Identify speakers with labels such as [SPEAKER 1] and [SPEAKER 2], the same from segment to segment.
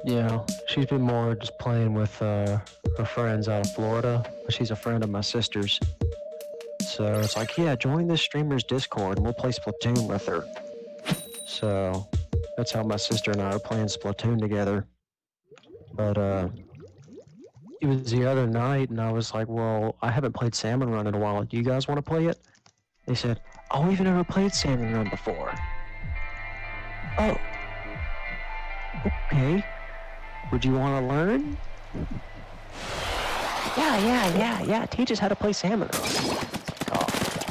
[SPEAKER 1] Yeah, she's been more just playing with her friends out of Florida. She's a friend of my sister's. So it's like, yeah, join this streamer's Discord and we'll play Splatoon with her. So that's how my sister and I are playing Splatoon together. But it was the other night and I was like, well, I haven't played Salmon Run in a while. Do you guys want to play it? They said, oh, we've never played Salmon Run before. Oh, okay. Would you want to learn? Yeah. Teach us how to play Salmon Run. Oh.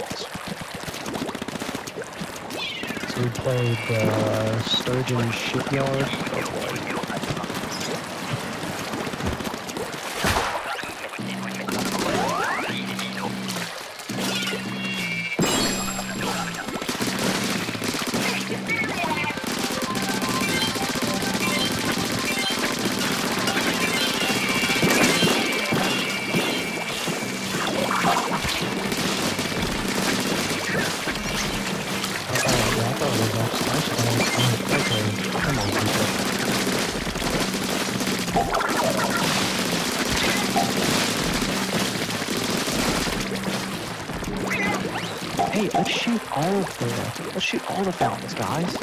[SPEAKER 1] So we played Sturgeon Shipyard. Oh boy. Hey, let's shoot all the fountains, guys.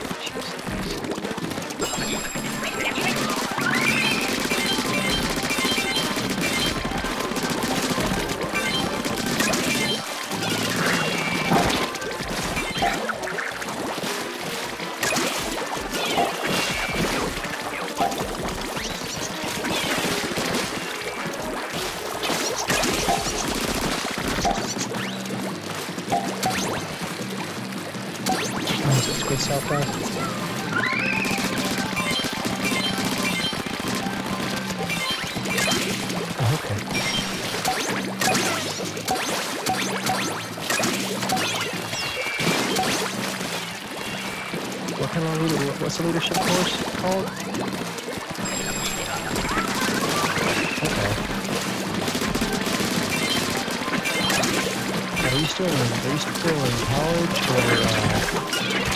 [SPEAKER 1] Good stuff, guys. Okay. What's the leadership course called? Okay. Are you still in college or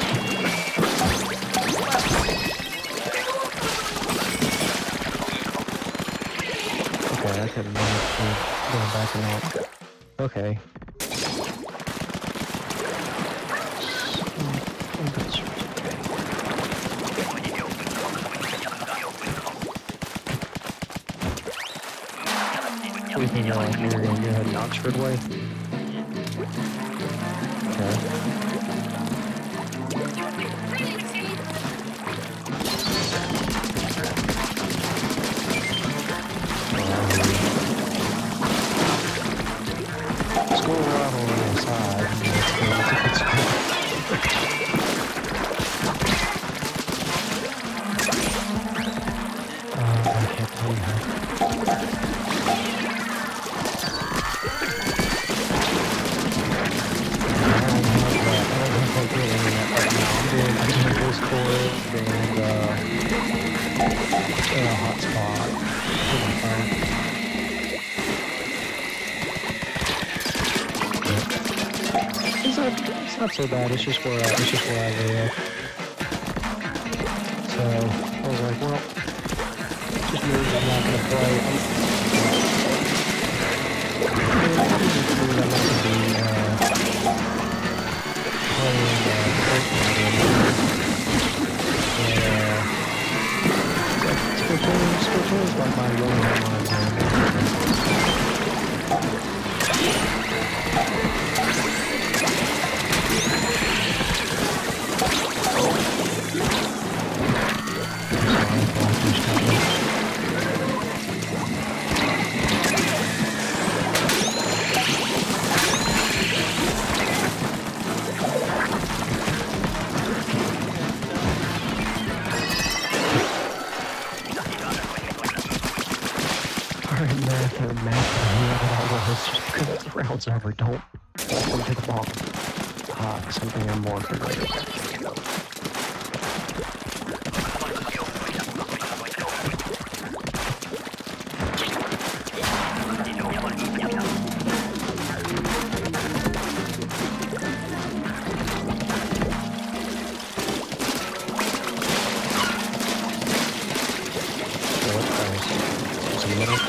[SPEAKER 1] Okay, I couldn't going back and out. Okay. You think you're heading Oxford way? Okay. Let's go around on the side. Let's go. I can't tell you how. Discord and hotspot for my phone. It's not so bad. It's just where I live. So I was like, well, just means I'm not gonna play. I'm not gonna be playing Splatoon is like my role online game. The round's over. Don't come to the ball. Something I'm more familiar with. you know?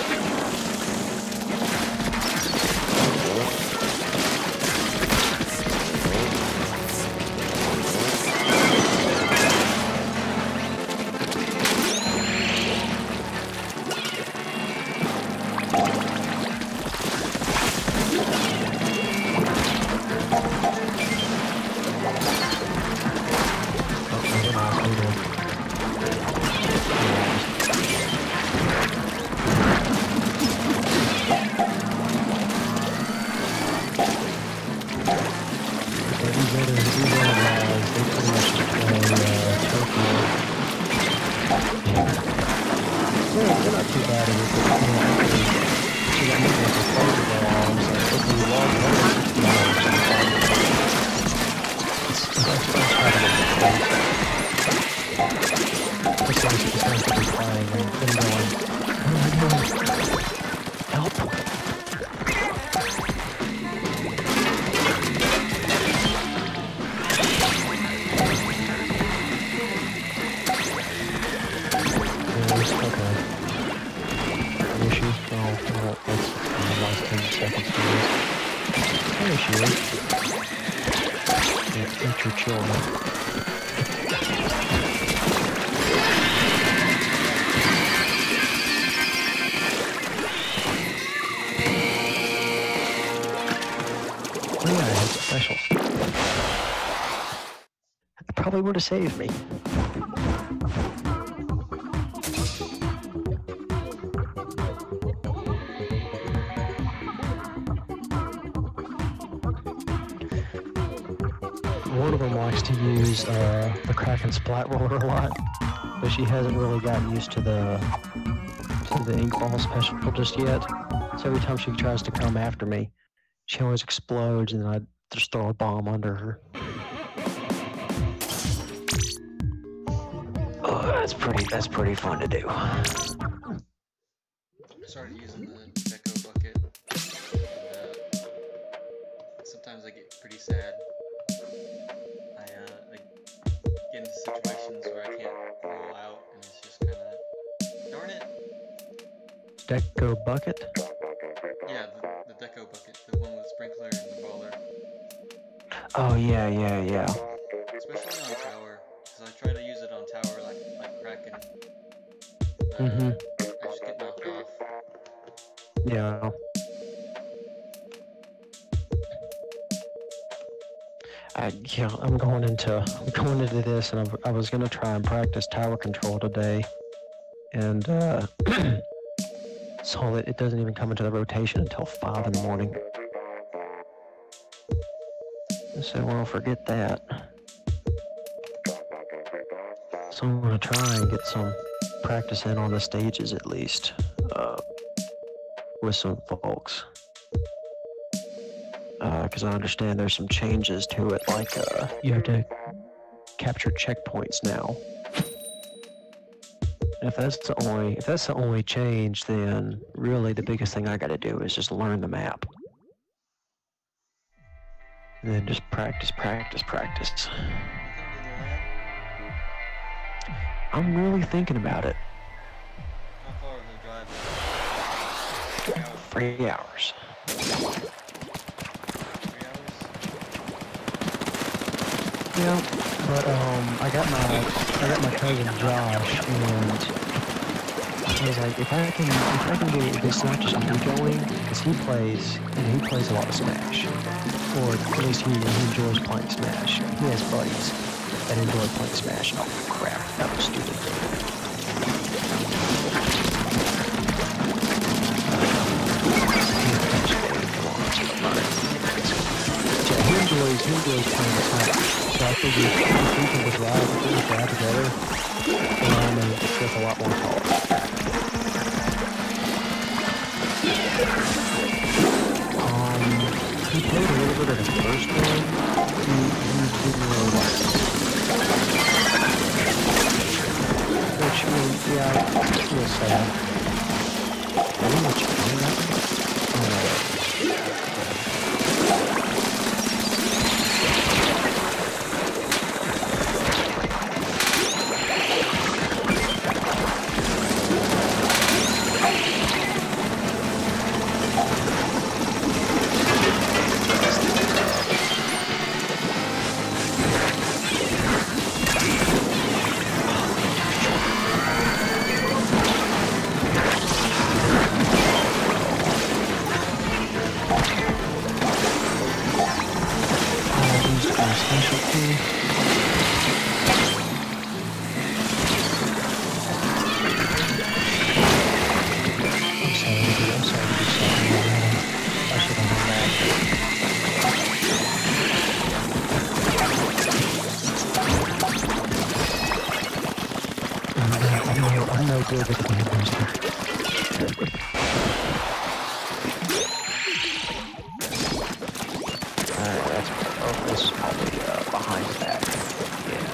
[SPEAKER 1] Probably would have saved me. One of them likes to use the Kraken Splat Roller a lot, but she hasn't really gotten used to the ink ball special just yet. So every time she tries to come after me, she always explodes, and I just throw a bomb under her. That's pretty fun to do.
[SPEAKER 2] I started using the Deco bucket, and sometimes I get pretty sad. I get into situations where I can't roll out, and it's just kind of, darn it.
[SPEAKER 1] Deco bucket?
[SPEAKER 2] Yeah, the Deco bucket, the one with sprinkler and the brawler.
[SPEAKER 1] Oh yeah.
[SPEAKER 2] Especially on tower, because I try to use it on tower like Kraken. I just get knocked off.
[SPEAKER 1] Yeah. I'm going into this, and I was gonna try and practice tower control today, and so it doesn't even come into the rotation until 5 in the morning. So well, forget that. So I'm gonna try and get some practice in on the stages at least, with some folks. Because I understand there's some changes to it, like you have to capture checkpoints now. And if that's the only change, then really the biggest thing I got to do is just learn the map, and then just practice. I'm really thinking about it.
[SPEAKER 2] How far is the drive?
[SPEAKER 1] 3 hours.
[SPEAKER 2] 3 hours?
[SPEAKER 1] Yeah, but I got my cousin Josh, and I was like, if I can get this not just me going, because he plays a lot of Smash, or at least he enjoys playing Smash. He has buddies that enjoy playing Smash. Oh crap, that was stupid. He enjoys playing Smash. So I figured if we can just ride together, then it's just a lot more fun. He played a little bit of the first one. He didn't really like it. Which, I mean, yeah, it's real sad. I don't know what you're playing that one. Oh, no. I'm no good with the game booster. Alright, that's focus. I'll be behind that. Yeah.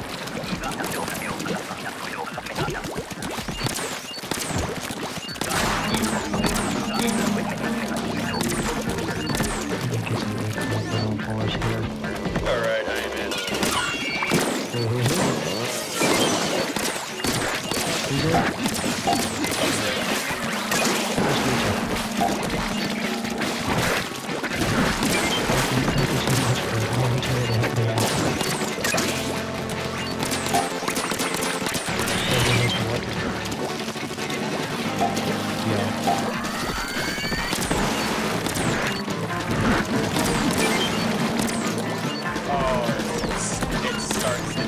[SPEAKER 3] Alright, I am in.
[SPEAKER 1] Who's it? Nice to meet you. Thank you so much for volunteering to help me out. Yeah.
[SPEAKER 3] Oh, it starts in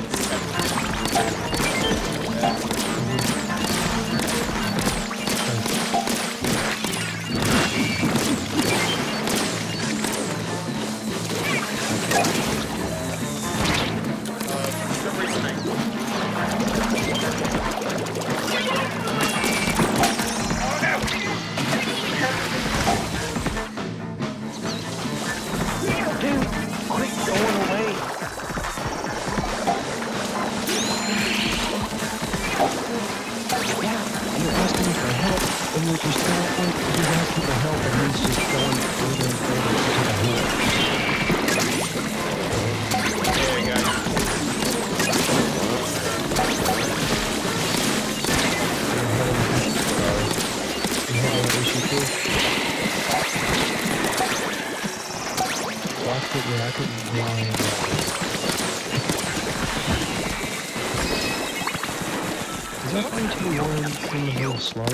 [SPEAKER 1] 321 seems a little slow.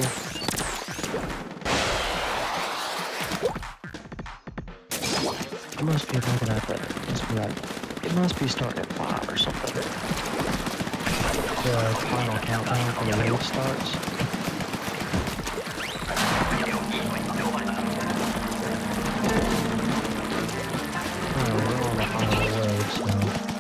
[SPEAKER 1] It must be looking at that. It must be starting at 5 or something. The final countdown for the wave starts. Oh, we're on the final waves now.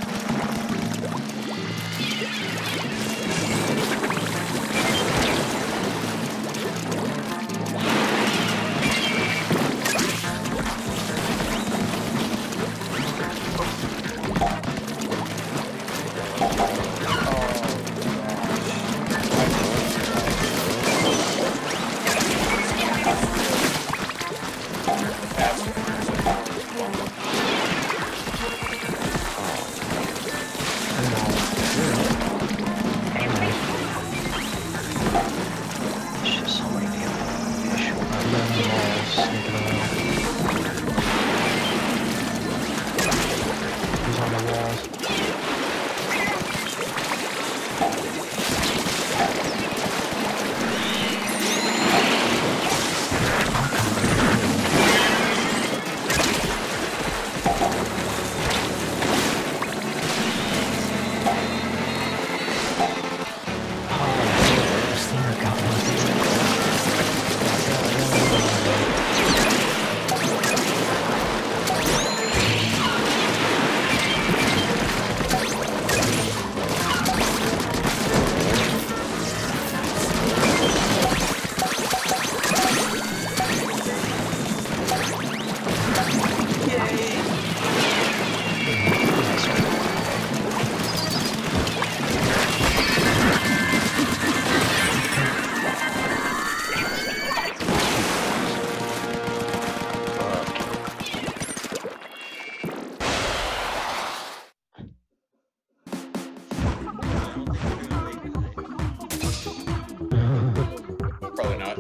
[SPEAKER 3] Probably not.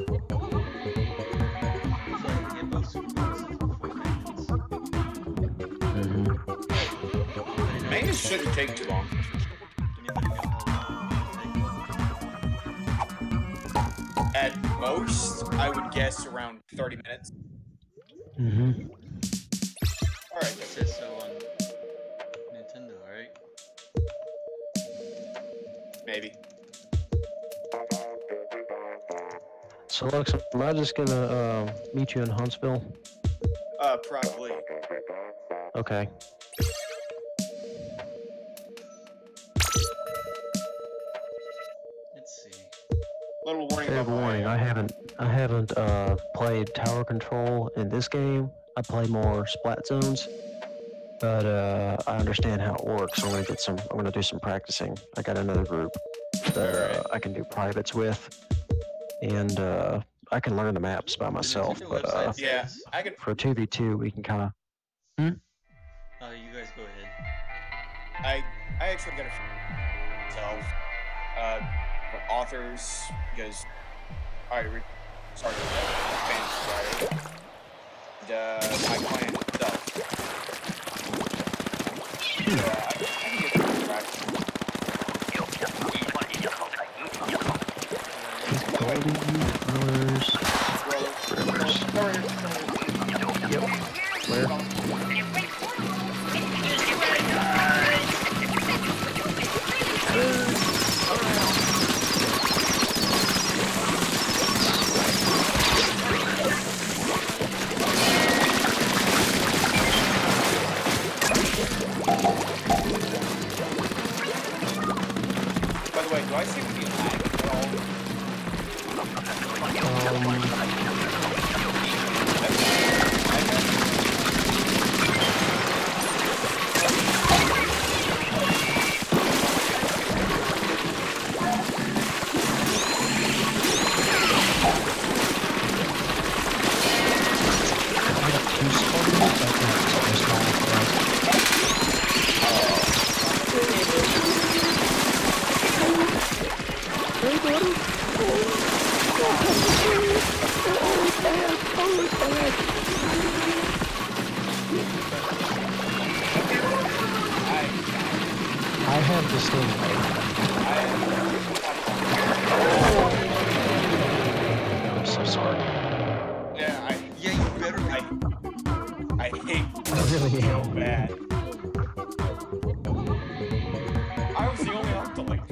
[SPEAKER 3] Main shouldn't take too long. At most, I would guess around 30 minutes.
[SPEAKER 1] Mm-hmm.
[SPEAKER 3] Alright,
[SPEAKER 2] It says so on Nintendo, right?
[SPEAKER 3] maybe.
[SPEAKER 1] So, Alexa, am I just gonna meet you in Huntsville?
[SPEAKER 3] Probably.
[SPEAKER 1] Okay.
[SPEAKER 2] Let's see.
[SPEAKER 3] Little warning
[SPEAKER 1] Fair
[SPEAKER 3] about my,
[SPEAKER 1] warning, I haven't played tower control in this game. I play more splat zones, but I understand how it works. So I'm gonna do some practicing. I got another group that I can do privates with, and I can learn the maps by myself.
[SPEAKER 2] Your
[SPEAKER 1] But
[SPEAKER 2] website
[SPEAKER 3] yeah,
[SPEAKER 2] says-
[SPEAKER 3] I can.
[SPEAKER 1] for a 2v2, we can kind of.
[SPEAKER 2] you guys go ahead.
[SPEAKER 3] I actually got a myself. For authors, because I started fans right? My client itself. So, I can get some practice.
[SPEAKER 1] Golden Rivers. Yep. Where?
[SPEAKER 3] By the way, do I seem to be lagging at all?
[SPEAKER 1] I got two Spartans. I think it's small. I have the stingray. I'm so sorry.
[SPEAKER 3] Yeah,
[SPEAKER 2] Yeah, you better be.
[SPEAKER 3] I hate
[SPEAKER 1] I really
[SPEAKER 3] so
[SPEAKER 1] am.
[SPEAKER 3] bad. I was the only Octolink.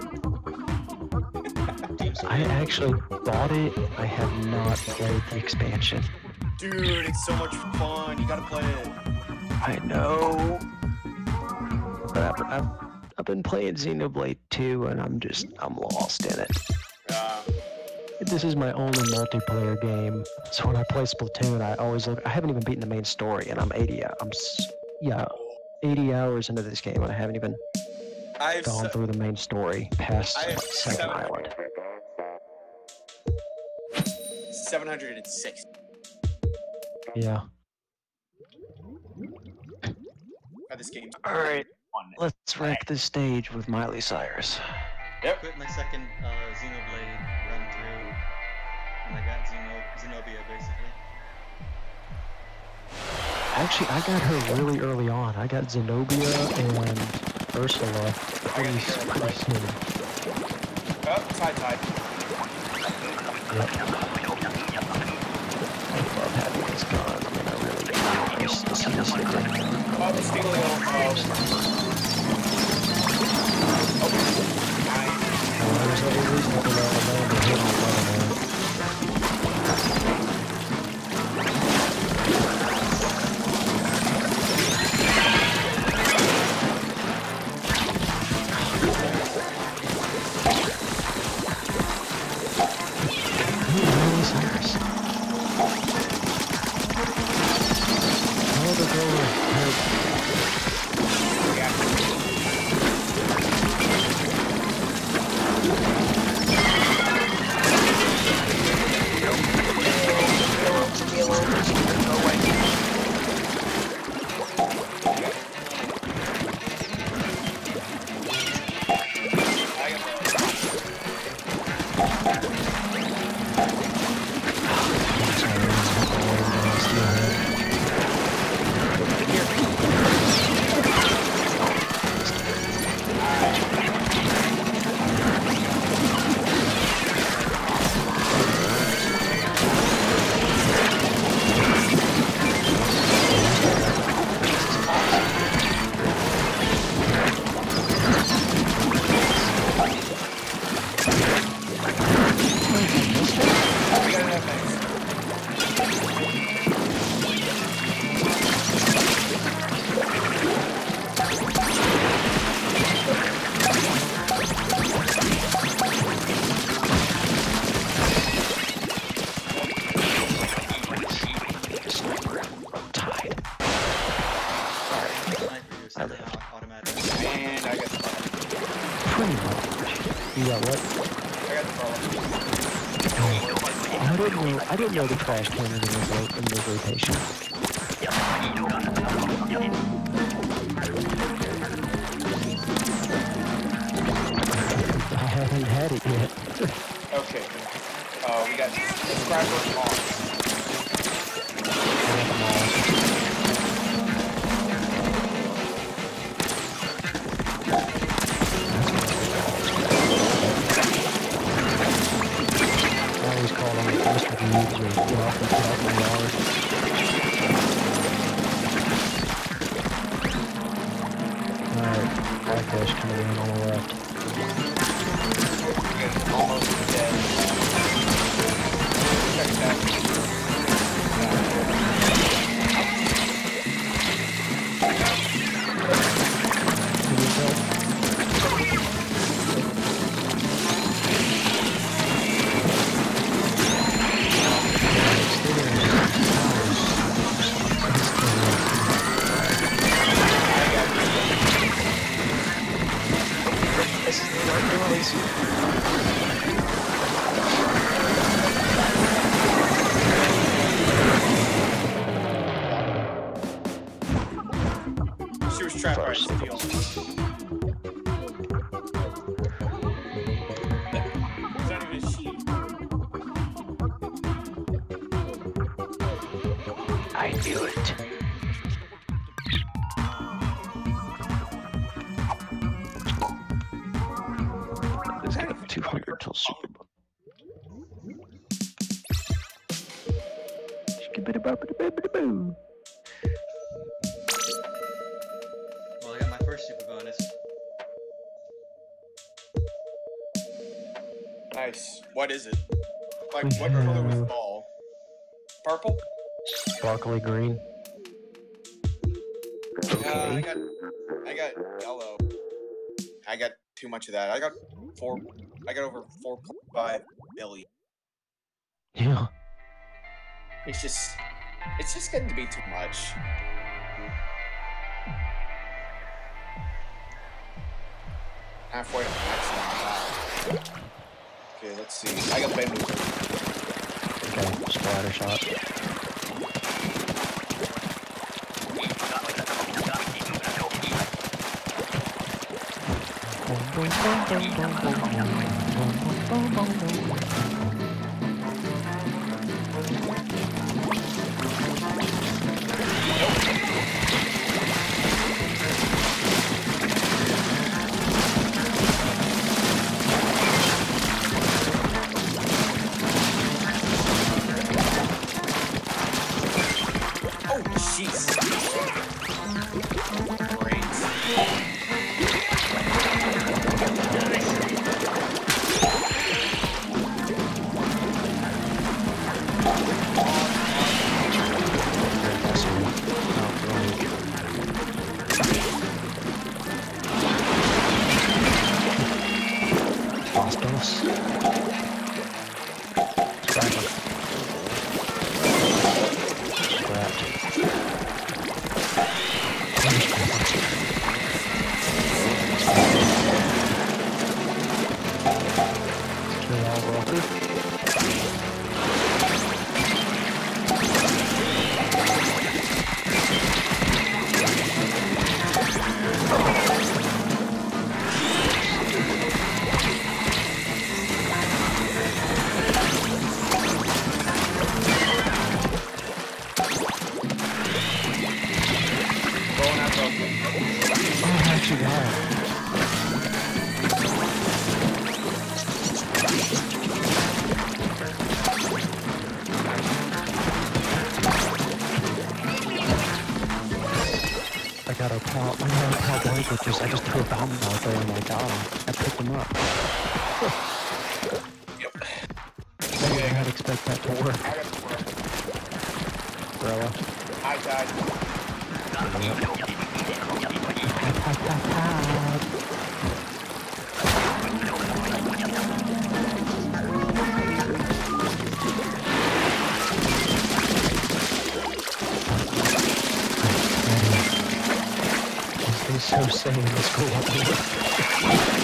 [SPEAKER 1] I actually bought it. I have not played the expansion.
[SPEAKER 3] Dude, it's so much fun. You gotta play it.
[SPEAKER 1] I know. But I've been playing Xenoblade 2 and I'm lost in it. This is my only multiplayer game. So when I play Splatoon, I always look. I haven't even beaten the main story, and I'm 80 hours into this game, and I haven't even
[SPEAKER 3] I've
[SPEAKER 1] gone through the main story past
[SPEAKER 3] I have
[SPEAKER 1] Second
[SPEAKER 3] 700.
[SPEAKER 1] Island.
[SPEAKER 3] 706.
[SPEAKER 1] Yeah.
[SPEAKER 3] This game's
[SPEAKER 1] All right.
[SPEAKER 3] fun.
[SPEAKER 1] Let's wreck this stage with Miley Cyrus.
[SPEAKER 3] Yep.
[SPEAKER 2] Quit my second Xenoblade run through, and I got Zenobia basically.
[SPEAKER 1] Actually, I got her really early on. I got Zenobia and Ursula pretty soon.
[SPEAKER 3] Oh, side.
[SPEAKER 1] Yep. I love having this gun. I mean, I really do. Just to see this thing.
[SPEAKER 3] Oh, steal nice.
[SPEAKER 1] There's no reason to let him hit my button, man. Miley Cyrus. How the hell I didn't know the trash can was in the rotation. I haven't had it yet.
[SPEAKER 3] Okay. We got subscribers on.
[SPEAKER 1] I always call them the first reviews or get off my yard. Alright, Blackfish coming in on the left.
[SPEAKER 3] Almost dead. Check that.
[SPEAKER 4] This is the right place.
[SPEAKER 3] She was trapped by steel. It's not even a sheep.
[SPEAKER 1] I knew it. This guy 200 till Super Bowl. Skibidi-bobbidi-bobbidi-boo.
[SPEAKER 2] Well, I got my first super bonus.
[SPEAKER 3] Nice. What is it? Like,
[SPEAKER 1] We
[SPEAKER 3] what color was the
[SPEAKER 1] have-
[SPEAKER 3] ball? Purple?
[SPEAKER 1] Sparkly green.
[SPEAKER 3] I
[SPEAKER 1] Okay.
[SPEAKER 3] got yellow. I got too much of that. I got over 4.5 billion.
[SPEAKER 1] Yeah.
[SPEAKER 3] It's just getting to be too much. Halfway to maximum. Wow. Okay, let's see. I got bamboozled.
[SPEAKER 1] Okay, splatter shot.
[SPEAKER 3] Oh, jeez. Great.
[SPEAKER 1] I got a pal blanket, I just threw a bomb out there and I got him. I picked him up.
[SPEAKER 3] Yep.
[SPEAKER 1] I did not expect that to work.
[SPEAKER 3] I got the work.
[SPEAKER 1] Rella.
[SPEAKER 3] I died.
[SPEAKER 1] He's so sane, let's go up here.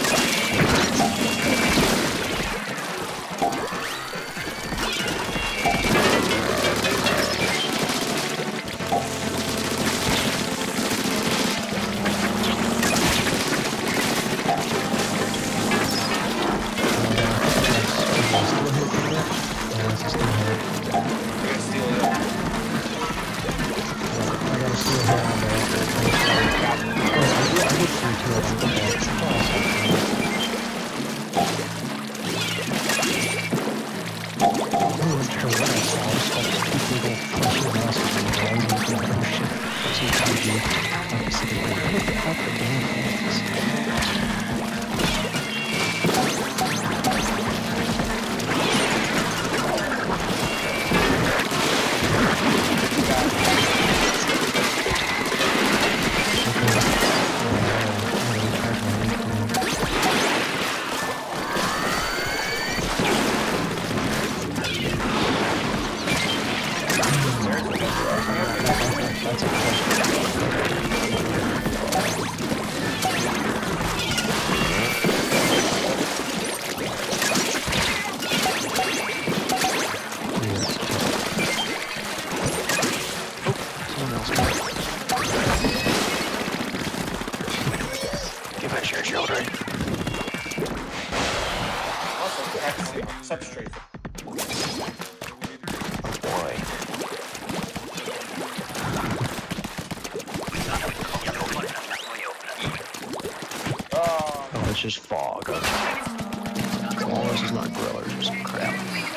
[SPEAKER 1] wasn't sure what I saw. I just saw two people punching masses in the wall. I was like, oh shit, that's EKG. I was thinking, like, what the fuck are doing this? That's a someone else. Give us your children.
[SPEAKER 3] Also, practicing substrate.
[SPEAKER 1] Boy. Oh, it's just fog. As long as it's not grillers or some crap.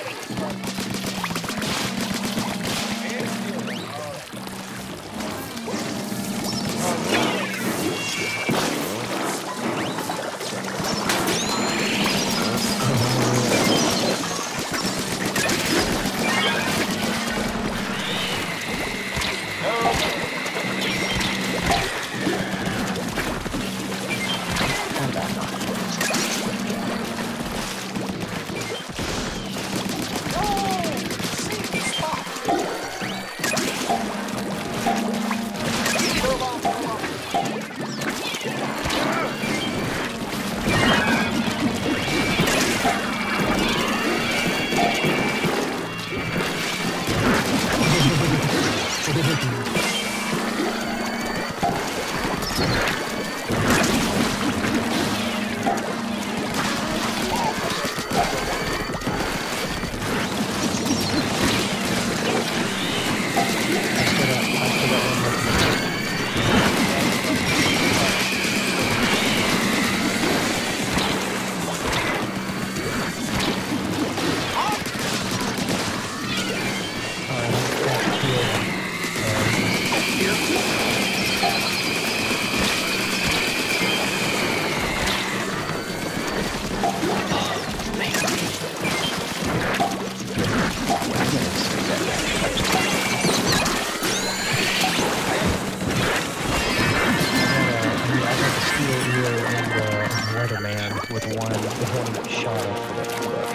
[SPEAKER 1] With one shot up for that.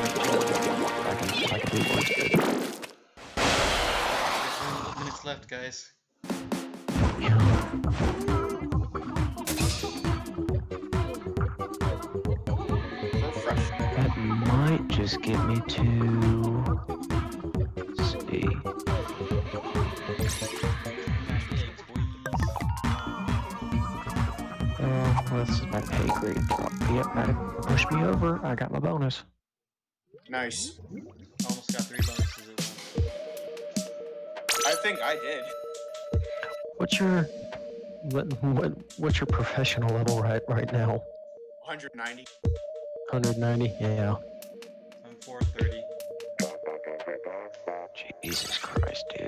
[SPEAKER 1] I can do one good.
[SPEAKER 2] There's 1 minute left, guys.
[SPEAKER 1] Yeah. That might just get me to. Let's see.
[SPEAKER 2] 98, boys.
[SPEAKER 1] Well, this is my pay grade. Yep, that pushed me over. I got my bonus.
[SPEAKER 3] Nice.
[SPEAKER 2] Almost got 3 bonuses at once.
[SPEAKER 3] I think I did.
[SPEAKER 1] What's your what's your professional level right now?
[SPEAKER 3] 190.
[SPEAKER 1] 190. Yeah.
[SPEAKER 2] I'm 430.
[SPEAKER 1] Jesus Christ, dude.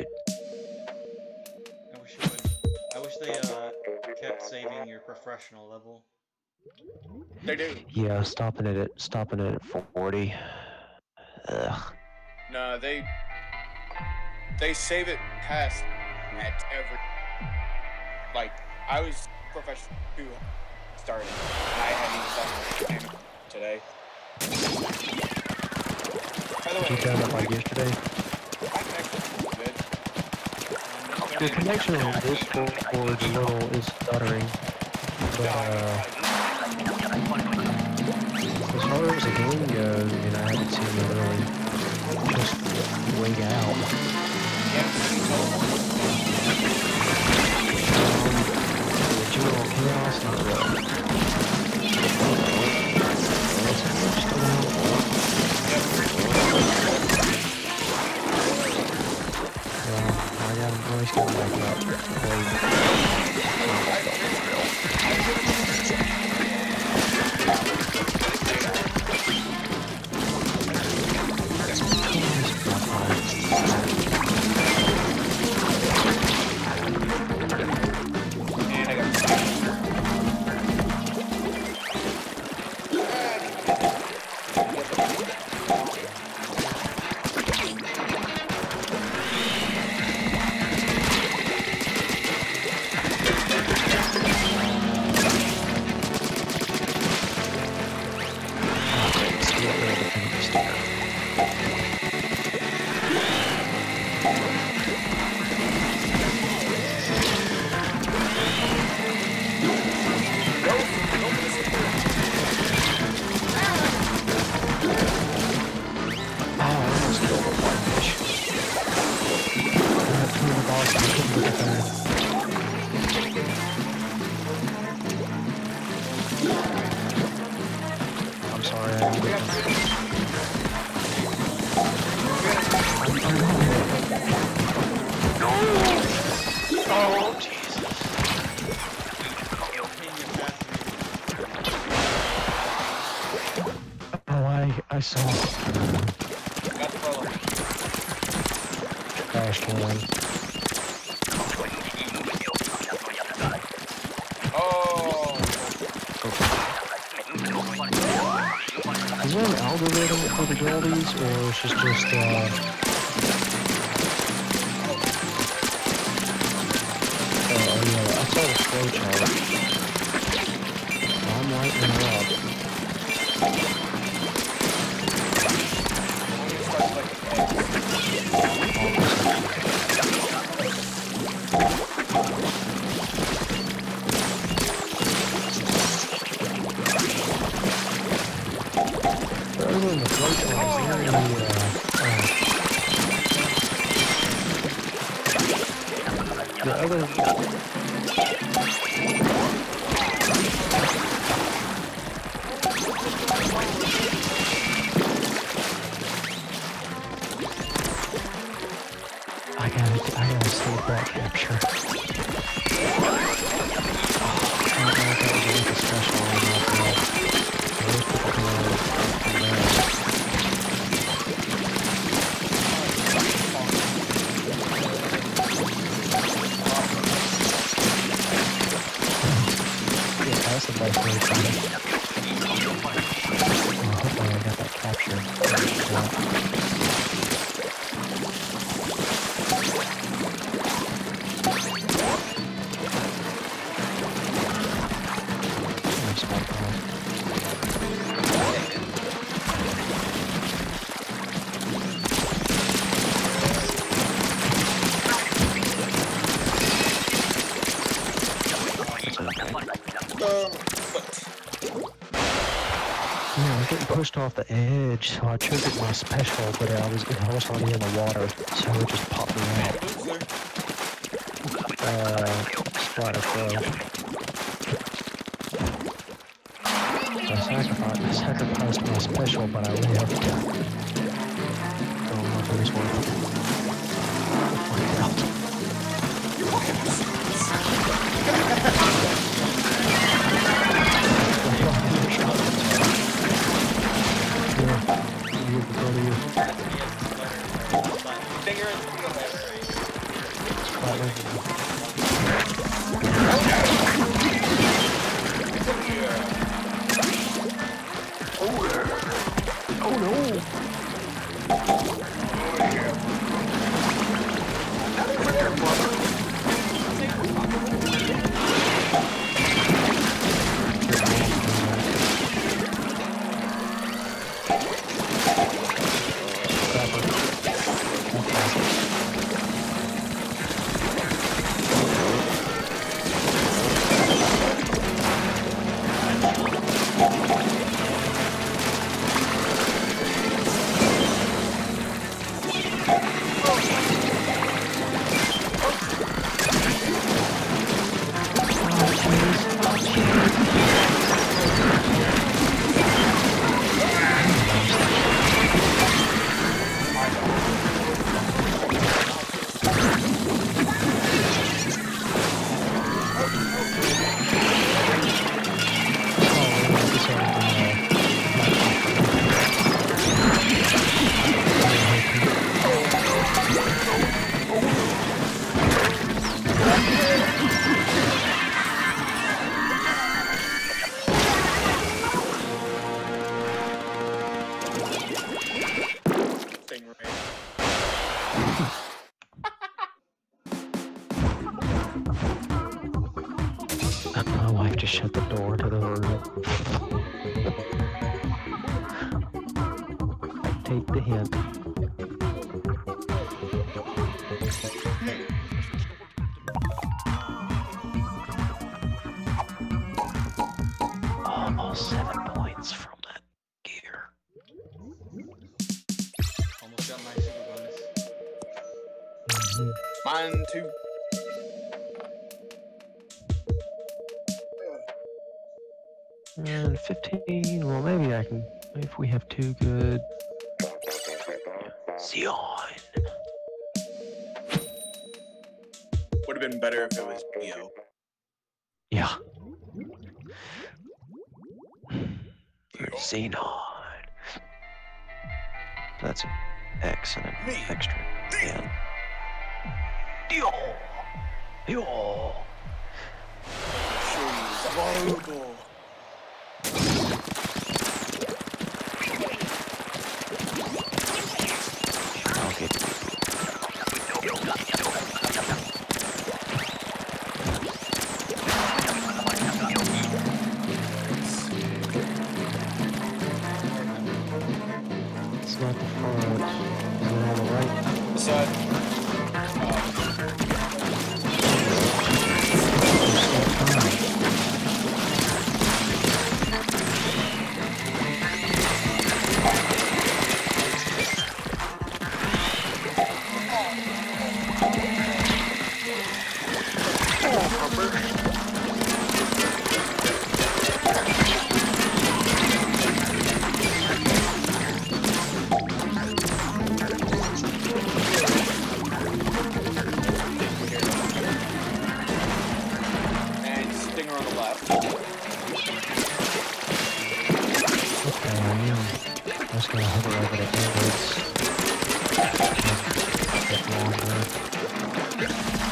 [SPEAKER 2] I wish they kept saving your professional level.
[SPEAKER 3] They do.
[SPEAKER 1] Yeah, stopping it at 40. Ugh.
[SPEAKER 3] No, they save it past at every. Like, I was professional 2 starting, and I hadn't even done today. By the way,
[SPEAKER 1] You done it like yesterday?
[SPEAKER 3] my connection is good.
[SPEAKER 1] Your connection on Discord is stuttering. But as far as the game goes, I mean, I haven't seen it really just wing out. General chaos, not really. I got him always going back up. I'm sorry. I Oh, Jesus. Oh, I saw trash can.
[SPEAKER 3] Oh.
[SPEAKER 1] Is there an algorithm for the goldies, or is it just, oh yeah, I saw the flow chart. I'm lighting it up. Other than the flow chart, is there any, the other... I gotta save that capture. Oh, I don't know if that was like a special or not, but I wish people could learn from there. Yeah, that's the best way to find it. Hopefully I got that capture. Yeah, I was getting pushed off the edge, so I triggered my special, but I was already in the water, so it just popped me out. Splatter throw. So I sacrificed my special, but I lived. Don't know if it was worth it. Find out. Oh no! My wife just shut the door to the room. I take the hint. Almost 7 points from that gear.
[SPEAKER 2] Almost got my super bonus.
[SPEAKER 3] Mine too.
[SPEAKER 1] And 15. Well, maybe I can. If we have two good. Xeon.
[SPEAKER 3] Would have been better if it was Geo.
[SPEAKER 1] Yeah. Xenon. That's an X and an extra N. Dio! Dio!
[SPEAKER 3] Zabarugo.
[SPEAKER 1] Okay. It's not the front. Is it on the right?
[SPEAKER 3] The side. And Stinger on the left.
[SPEAKER 1] Okay, I'm just gonna hover over the inwards. Get longer.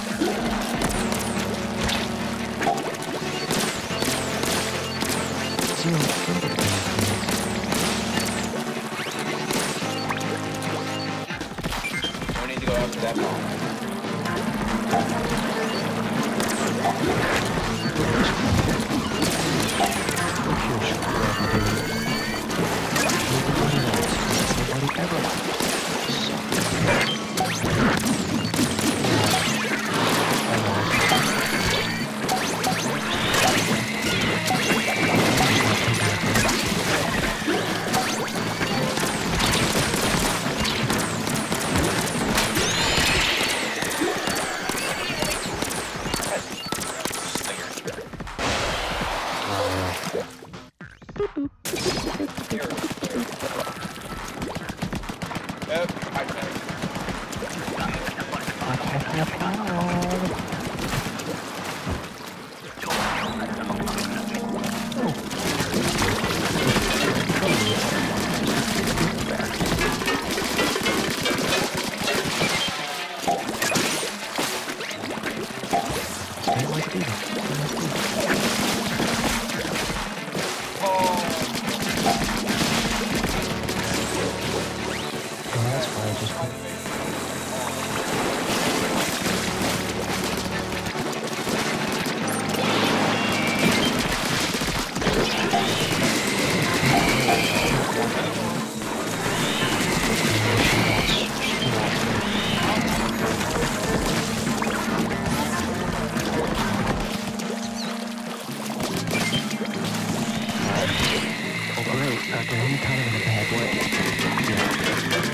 [SPEAKER 3] We need to go after that bomb.
[SPEAKER 1] Nobody ever
[SPEAKER 3] Yep, I can. Kind of in a bad way.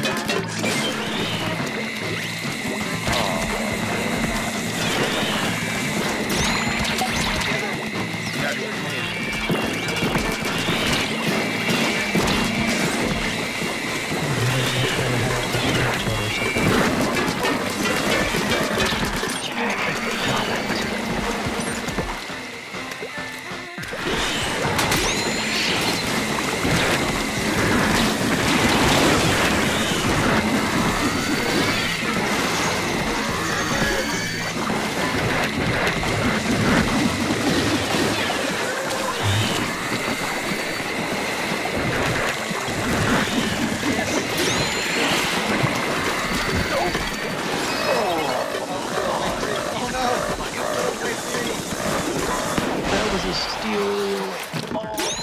[SPEAKER 3] That was a steal.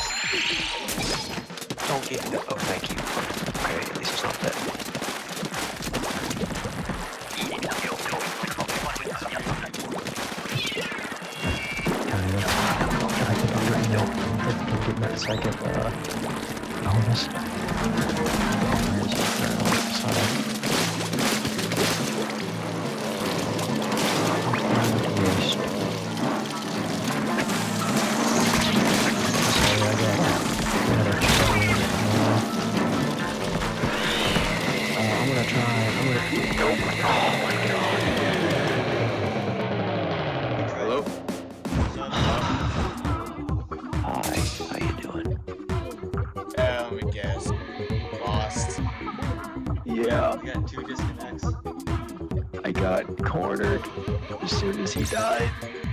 [SPEAKER 3] Don't get that. Oh, thank you. Okay, at least it's not that. Kind of. I think I'm ready now. I can get that second bonus. Sorry, I Let me guess. Lost.
[SPEAKER 4] Yeah,
[SPEAKER 2] We got 2 disconnects.
[SPEAKER 4] I got cornered as soon as he died.